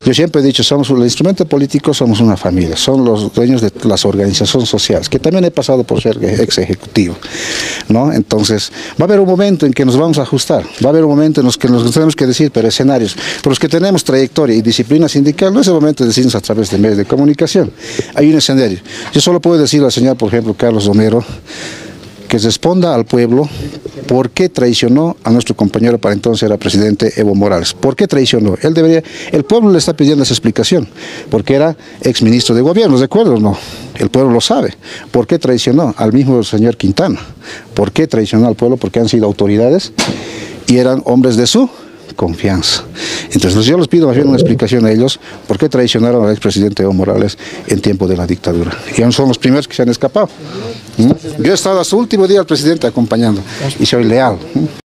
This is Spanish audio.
Yo siempre he dicho, somos el instrumento político, somos una familia, son los dueños de las organizaciones sociales, que también he pasado por ser ex ejecutivo, ¿no? Entonces, va a haber un momento en que nos vamos a ajustar, va a haber un momento en los que nos tenemos que decir, pero escenarios, por los que tenemos trayectoria y disciplina sindical, no es el momento de decirnos a través de medios de comunicación. Hay un escenario. Yo solo puedo decir al señor, por ejemplo, Carlos Romero, que responda al pueblo por qué traicionó a nuestro compañero para entonces era presidente Evo Morales. ¿Por qué traicionó? El pueblo le está pidiendo esa explicación, porque era exministro de gobierno, ¿de acuerdo o no? El pueblo lo sabe. ¿Por qué traicionó al mismo señor Quintana? ¿Por qué traicionó al pueblo? Porque han sido autoridades y eran hombres de su confianza. Entonces yo les pido más bien una explicación a ellos por qué traicionaron al expresidente Evo Morales en tiempo de la dictadura. Y aún son los primeros que se han escapado. Yo he estado hasta el último día al presidente acompañando y soy leal.